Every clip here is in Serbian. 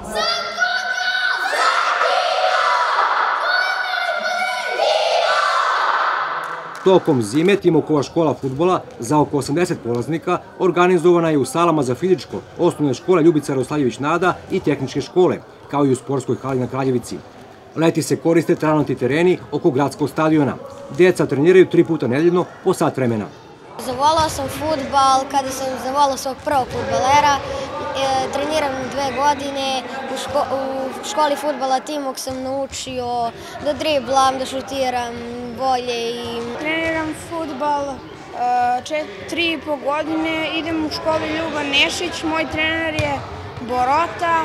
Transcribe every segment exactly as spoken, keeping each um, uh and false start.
Tokom zime Timokova škola fudbala za oko osamdeset polaznika organizovana je u salama za fizičko, osnovne škole Ljubica Radoslavljević Nada i tehničke škole, kao i u sportskoj hali na Kraljevici. Leti se koriste tranoti tereni oko gradskog stadiona. Deca treniraju tri puta nedeljno po sat vremena. Zavolao sam fudbal kada sam zavolao svog prvog fudbalera. Treniram dve godine. U školi fudbala Timok sam naučio da driblam, da šutiram bolje. Treniram fudbal tri i po godine. Idem u školu Ljuba Nešić. Moj trener je Borota.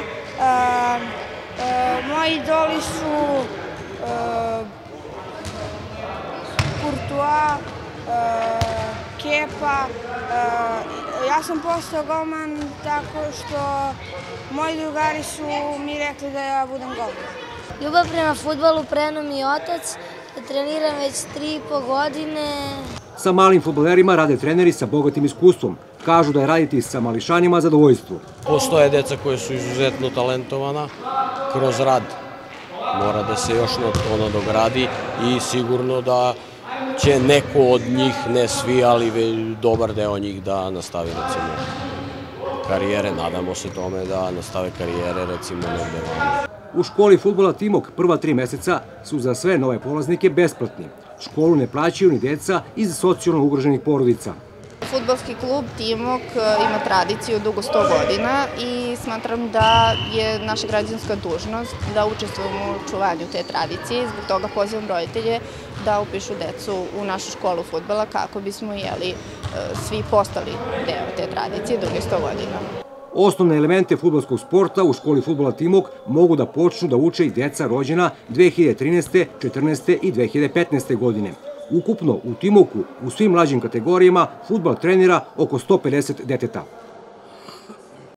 Moji idoli su Kurtua, Kepa. Ja sam postao golman tako što moji drugari su mi rekli da ja budem golman. Ljubav prema fudbalu preneo mi je otac, treniram već tri i po godine. Sa malim fudbalerima rade treneri sa bogatim iskustvom. Kažu da je raditi sa mališanima zadovoljstvo. Postoje deca koje su izuzetno talentovana kroz rad. Mora da se još ono dogradi i sigurno da će neko od njih, ne svi, ali dobar deo njih da nastavi recimo karijere. Nadamo se tome da nastave karijere recimo negde vamo. U školi fudbala Timok prva tri meseca su za sve nove polaznike besplatni. Školu ne plaćaju ni deca iz socijalno ugroženih porodica. Fudbalski klub Timok ima tradiciju dugo sto godina i smatram da je naša građanska dužnost da učestvujemo u čuvanju te tradicije. Zbog toga pozivam roditelje da upišu decu u našu školu fudbala kako bismo jeli svi postali deo te tradicije duge sto godina. Osnovne elemente fudbalskog sporta u školi fudbala Timok mogu da počnu da uče i deca rođena dve hiljade trinaeste, četrnaeste i dve hiljade petnaeste. godine. Ukupno u Timoku u svim mlađim kategorijama fudbal trenira oko sto pedeset deteta.